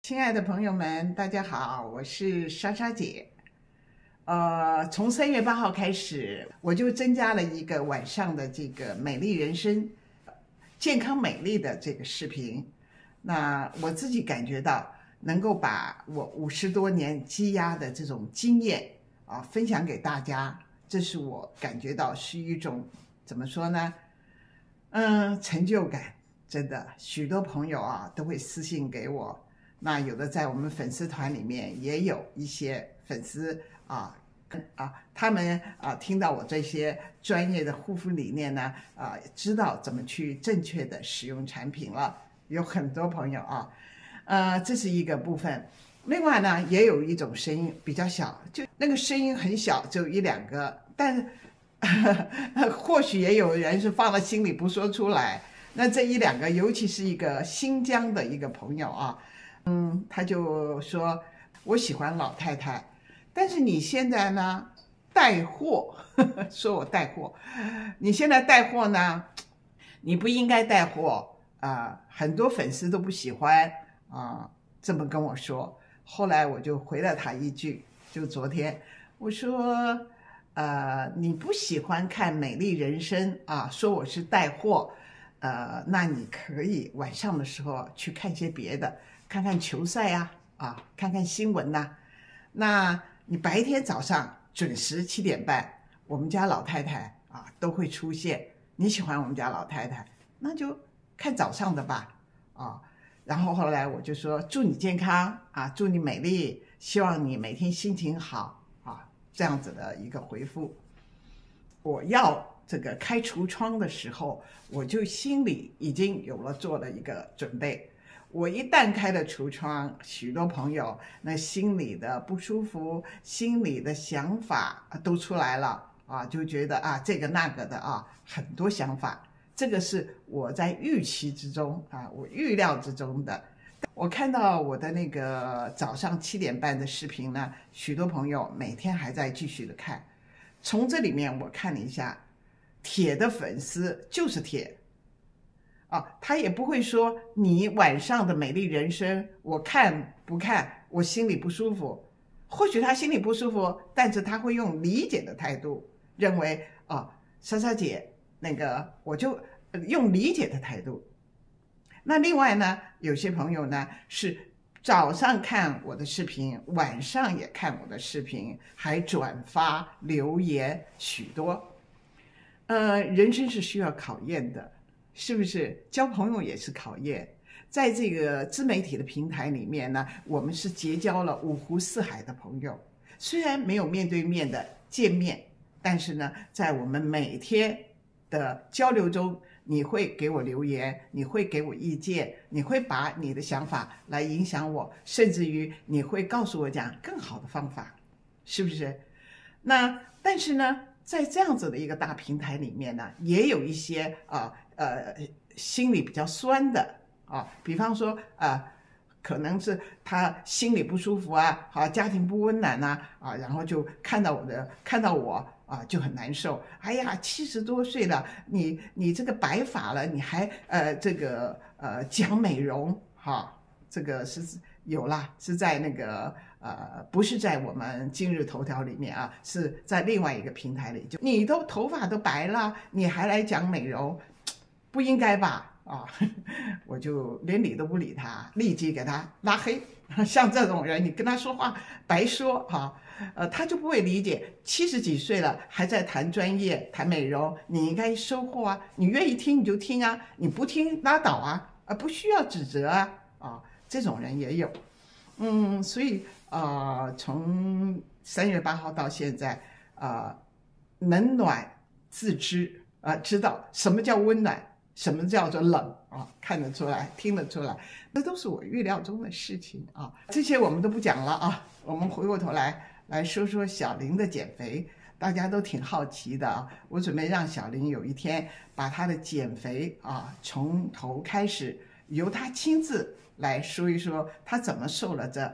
亲爱的朋友们，大家好，我是莎莎姐。从3月8号开始，我就增加了一个晚上的这个美丽人生、健康美丽的这个视频。那我自己感觉到，能够把我50多年积压的这种经验分享给大家，这是我感觉到是一种怎么说呢？成就感。真的，许多朋友都会私信给我。那有的在我们粉丝团里面也有一些粉丝他们听到我这些专业的护肤理念呢，知道怎么去正确的使用产品了。有很多朋友这是一个部分。另外呢，也有一种声音比较小，就那个声音很小，只有1、2个，但是或许也有人是放在心里不说出来。那这1、2个，尤其是一个新疆的一个朋友他就说我喜欢老太太，但是你现在呢带货，说我带货，你现在带货呢，你不应该带货很多粉丝都不喜欢这么跟我说。后来我就回了他一句，就昨天我说你不喜欢看美丽人生说我是带货。那你可以晚上的时候去看些别的，看看球赛看看新闻那你白天早上准时7点半，我们家老太太都会出现。你喜欢我们家老太太，那就看早上的吧然后后来我就说祝你健康祝你美丽，希望你每天心情好这样子的一个回复。我要这个开橱窗的时候，我就心里已经做了一个准备。我一旦开了橱窗，许多朋友那心里的不舒服、心里的想法都出来了就觉得这个那个的很多想法。这个是我在预期之中我预料之中的。我看到我的那个早上7点半的视频呢，许多朋友每天还在继续的看。从这里面我看了一下，铁的粉丝就是铁他也不会说你晚上的美丽人生我看不看我心里不舒服。或许他心里不舒服，但是他会用理解的态度，认为莎莎姐那个我就用理解的态度。那另外呢，有些朋友呢是早上看我的视频，晚上也看我的视频，还转发留言许多。人生是需要考验的，是不是？交朋友也是考验。在这个自媒体的平台里面呢，我们是结交了5湖4海的朋友，虽然没有面对面的见面，但是呢，在我们每天的交流中，你会给我留言，你会给我意见，你会把你的想法来影响我，甚至于你会告诉我讲更好的方法，是不是？那但是呢，在这样子的一个大平台里面呢，也有一些心里比较酸的比方说可能是他心里不舒服家庭不温暖然后就看到我就很难受。哎呀，70多岁了，你这个白发了，你还讲美容这个是有啦，是在那个不是在我们今日头条里面是在另外一个平台里。就你都头发都白了，你还来讲美容，不应该吧我就连理都不理他，立即给他拉黑。像这种人，你跟他说话白说他就不会理解。70几岁了还在谈专业谈美容，你应该收获你愿意听你就听你不听拉倒不需要指责这种人也有。所以从3月8号到现在冷暖自知知道什么叫温暖，什么叫做冷看得出来，听得出来，这都是我预料中的事情这些我们都不讲了我们回过头来说说小林的减肥。大家都挺好奇的我准备让小林有一天把他的减肥从头开始，由他亲自来说一说他怎么瘦了这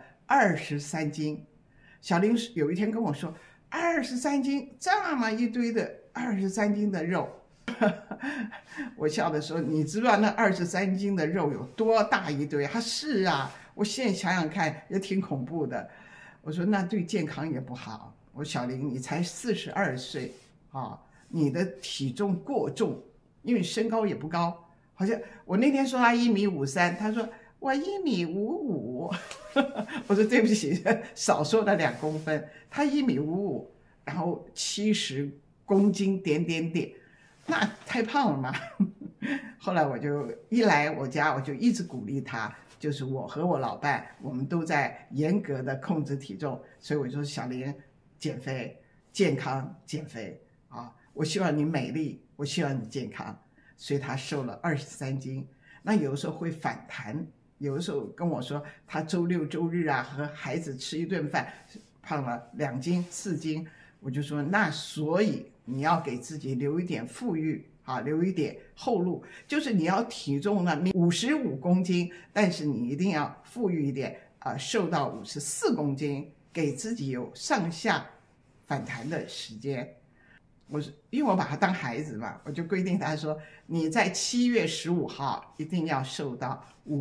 23斤。小林有一天跟我说，23斤这么一堆的23斤的肉我笑着说，你知道那23斤的肉有多大一堆？他是我现在想想看也挺恐怖的。我说那对健康也不好。我说小林，你才42岁啊，你的体重过重，因为身高也不高，好像我那天说他1.53米，他说我1.55米。我说对不起，少说了2公分。他1.55米，然后70公斤点，那太胖了嘛。后来我就一来我家，我就一直鼓励他，就是我和我老伴，我们都在严格的控制体重，所以我就说小林，减肥，健康减肥啊！我希望你美丽，我希望你健康，所以他瘦了23斤。那有的时候会反弹，有的时候跟我说他周六周日啊和孩子吃一顿饭，胖了2斤4斤，我就说那所以你要给自己留一点富裕。啊，留一点后路，就是你要体重呢55公斤，但是你一定要富裕一点啊，瘦到54公斤，给自己有上下反弹的时间。因为我把他当孩子嘛，我就规定他说你在7月15号一定要瘦到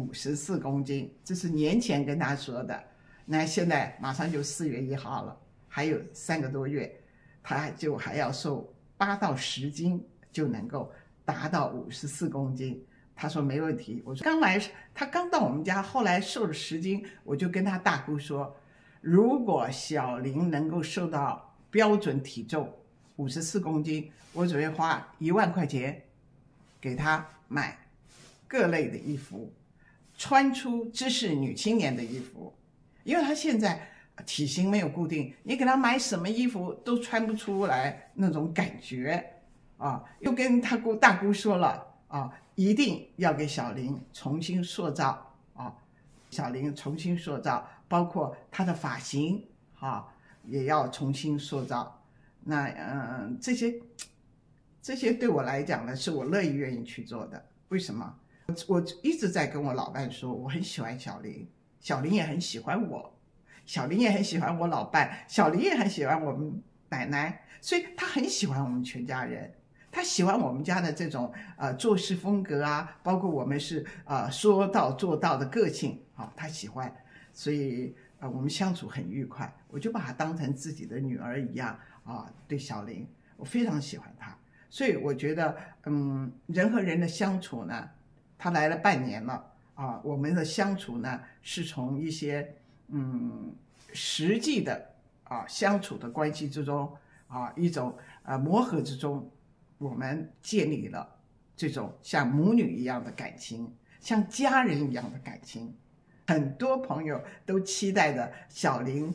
54公斤，这是年前跟他说的。那现在马上就4月1号了，还有3个多月，他就还要瘦8到10斤。就能够达到54公斤，他说没问题。我说他刚到我们家，后来瘦了10斤，我就跟他大姑说，如果小林能够瘦到标准体重54公斤，我准备花1万块钱给他买各类的衣服，穿出知识女青年的衣服，因为他现在体型没有固定，你给他买什么衣服都穿不出来那种感觉。啊，又跟他大姑说了啊，一定要给小林重新塑造啊，小林重新塑造，包括他的发型啊，也要重新塑造。那这些对我来讲呢，是我乐意愿意去做的。为什么？我一直在跟我老伴说，我很喜欢小林，小林也很喜欢我，小林也很喜欢我老伴，小林也很喜欢我们奶奶，所以他很喜欢我们全家人。他喜欢我们家的这种做事风格啊，包括我们是说到做到的个性啊，他喜欢，所以我们相处很愉快。我就把她当成自己的女儿一样啊，对小林，我非常喜欢她。所以我觉得，人和人的相处呢，他来了半年了啊，我们的相处呢是从一些实际的相处的关系之中啊，一种磨合之中。我们建立了这种像母女一样的感情，像家人一样的感情。很多朋友都期待着小林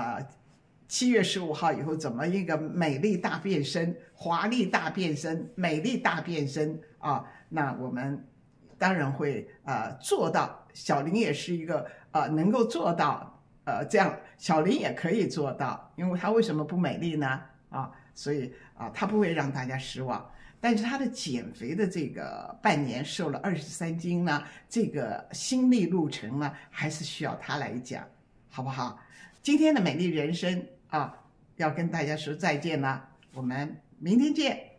7月15号以后怎么一个美丽大变身、华丽大变身、美丽大变身啊！那我们当然会做到。小林也是一个能够做到这样，小林也可以做到，因为她为什么不美丽呢？所以他不会让大家失望，但是他的减肥的这个半年瘦了23斤呢，这个心理路程呢，还是需要他来讲，好不好？今天的美丽人生要跟大家说再见了，我们明天见。